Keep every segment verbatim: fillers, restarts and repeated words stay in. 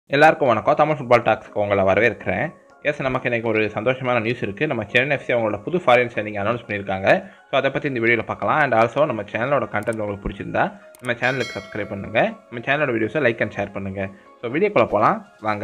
எல்லாருக்கும் வணக்கம். தமிழ் ஃபுட்பால் டாக்ஸ்க்கு உங்களை வரவேற்கிறேன். எஸ், நமக்கு இன்றைக்கி ஒரு சந்தோஷமான நியூஸ் இருக்குது. நம்ம சென்னை எஃப்சி அவங்களோட புது ஃபாரின் சைனிங் அனௌன்ஸ் பண்ணியிருக்காங்க. ஸோ அதை பற்றி இந்த வீடியோவில் பார்க்கலாம். அண்ட் ஆல்சோ நம்ம சேனலோட கண்டென்ட் உங்களுக்கு பிடிச்சிருந்தா நம்ம சேனலுக்கு சப்ஸ்கிரைப் பண்ணுங்கள். நம்ம சேனலோட வீடியோஸை லைக் அண்ட் ஷேர் பண்ணுங்கள். ஸோ வீடியோக்குள்ளே போகலாம் வாங்க.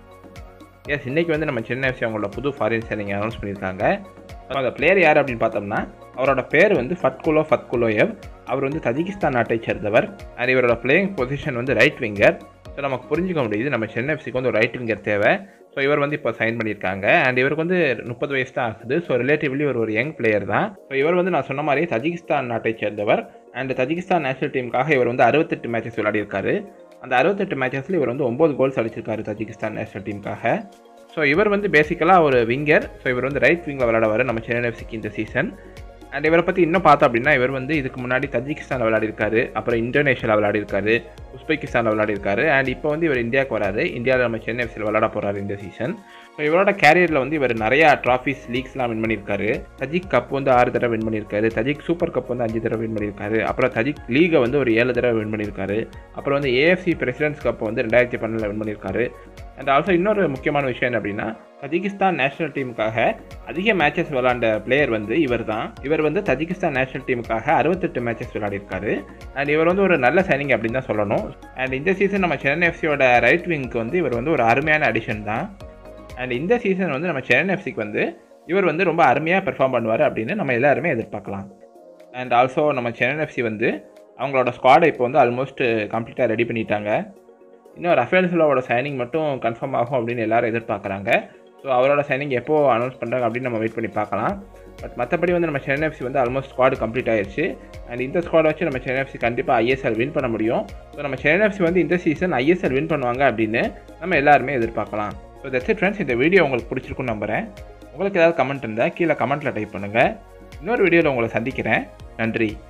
எஸ், இன்றைக்கி வந்து நம்ம சென்னை எஃப்சி அவங்களோட புது ஃபாரின் சைனிங் அனௌன்ஸ் பண்ணியிருக்காங்க. ஸோ அந்த பிளேயர் யார் அப்படின்னு பார்த்தோம்னா அவரோட பேர் வந்து ஃபட்குலோ ஃபத்குலோயவ். அவர் வந்து தஜிகிஸ்தான் நாட்டை சேர்ந்தவர். அண்ட் இவரோட பிளேயிங் பொசிஷன் வந்து ரைட் விங்கர். ஸோ நமக்கு புரிஞ்சிக்க முடியுது நம்ம சென்னை எஃப்சிக்கு வந்து ஒரு ரைட் விங்கர் தேவை. ஸோ இவர் வந்து இப்போ சைன் பண்ணியிருக்காங்க. அண்ட் இவருக்கு வந்து முப்பது வயசு தான் ஆகுது. ஸோ ரிலேட்டிவ்லி ஒரு ஒரு யங் பிளேயர் தான். ஸோ இவர் வந்து நான் சொன்ன மாதிரி தஜிகிஸ்தான் நாட்டை சேர்ந்தவர். அண்ட் தஜிகிஸ்தான் நேஷனல் டீமுக்காக இவர் வந்து அறுபத்தெட்டு மேட்சஸ் விளையாடிருக்காரு. அந்த அறுபத்தெட்டு மேட்சஸில் இவர் வந்து ஒம்பது கோல்ஸ் அடிச்சிருக்காரு தஜிகிஸ்தான் நேஷனல் டீமுக்காக. ஸோ இவர் வந்து பேசிக்கலாக ஒரு விங்கர். ஸோ இவர் வந்து ரைட் விங்கில் விளையாடுவார் நம்ம சென்னை எஃப்சிக்கு இந்த சீசன். அண்ட் இவரை பற்றி இன்னும் பார்த்தோம் அப்படின்னா இவர் வந்து இதுக்கு முன்னாடி தஜிகிஸ்தானில் விளையாடிருக்காரு, அப்புறம் இந்தோனேஷியாவில் விளையாடிருக்காரு, உஸ்பெகிஸ்தானில் விளையாடிருக்காரு. அண்ட் இப்போ வந்து இவர் இந்தியாவுக்கு வராது. இந்தியாவில் நம்ம சென்னை எஃப்சியில் விளையாட போகிறாரு இந்த சீசன். ஸோ இவரோட கேரியரில் வந்து இவர் நிறையா ட்ராஃபிஸ் லீக்ஸ்லாம் வின் பண்ணியிருக்காரு. தஜிக் கப் வந்து ஆறு தடவை வின் பண்ணியிருக்காரு. தஜிக் சூப்பர் கப் வந்து அஞ்சு தடவை வின் பண்ணியிருக்காரு. அப்புறம் தஜிக் லீகை வந்து ஒரு ஏழு தடவை வின் பண்ணியிருக்காரு. அப்புறம் வந்து ஏஎஃப்சி பிரசிடென்ட்ஸ் கப் வந்து ரெண்டாயிரத்தி பன்னெண்டில் வின் பண்ணியிருக்காரு. அண்ட் ஆல்சோ இன்னொரு முக்கியமான விஷயம் என்ன அப்படின்னா தஜிகிஸ்தான் நேஷனல் டீமுக்காக அதிக மேட்சஸ் விளையாண்ட பிளேயர் வந்து இவர் தான். இவர் வந்து தஜிகிஸ்தான் நேஷனல் டீமுக்காக அறுபத்தெட்டு மேட்சஸ் விளையாடிருக்காரு. அண்ட் இவர் வந்து ஒரு நல்ல சைனிங் அப்படின்னு தான் சொல்லணும். அண்ட் இந்த சீசன் நம்ம சென்னை எஃப்சியோட ரைட் விங்க்கு வந்து இவர் வந்து ஒரு அருமையான அடிஷன் தான். அண்ட் இந்த சீசன் வந்து நம்ம சென்னை எஃப்சிக்கு வந்து இவர் வந்து ரொம்ப அருமையாக பெர்ஃபார்ம் பண்ணுவார் அப்படின்னு நம்ம எல்லாருமே எதிர்பார்க்கலாம். அண்ட் ஆல்சோ நம்ம சென்னை எஃப்சி வந்து அவங்களோட ஸ்குவாடை இப்போ வந்து ஆல்மோஸ்ட் கம்ப்ளீட்டாக ரெடி பண்ணிட்டாங்க. இன்னும் ரஃபேல் சில்வாவோட சைனிங் மட்டும் கன்ஃபார்ம் ஆகும் அப்படின்னு எல்லாரும் எதிர்பார்க்குறாங்க. ஸோ அவரோட சைனிங் எப்போ அனௌன்ஸ் பண்ணுறாங்க அப்படின்னு நம்ம வெயிட் பண்ணி பார்க்கலாம். பட் மற்றபடி வந்து நம்ம சென்னை எஃப்சி வந்து ஆல்மோஸ்ட் ஸ்குவாடு கம்ப்ளீட் ஆயிடுச்சு. அண்ட் இந்த ஸ்குவாடை வச்சு நம்ம சென்னை எஃப்சி கண்டிப்பாக ஐஎஸ்எல் வின் பண்ண முடியும். ஸோ நம்ம சென்னை எஃப்சி வந்து இந்த சீசன் ஐஎஸ்எல் வின் பண்ணுவாங்க அப்படின்னு நம்ம எல்லாருமே எதிர்பார்க்கலாம். So that's it friends. இந்த வீடியோ உங்களுக்கு பிடிச்சிருக்குன்னு நம்புகிறேன். உங்களுக்கு ஏதாவது கமெண்ட் இருந்தால் கீழே கமெண்ட்டில் டைப் பண்ணுங்கள். இன்னொரு வீடியோவில் உங்களை சந்திக்கிறேன். நன்றி.